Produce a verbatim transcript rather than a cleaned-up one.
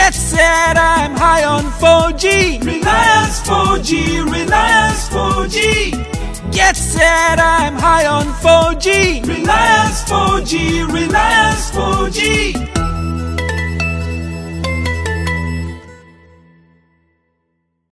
Get set, I'm high on four G. Reliance four G, Reliance four G. Get set, I'm high on four G. Reliance four G, Reliance four G.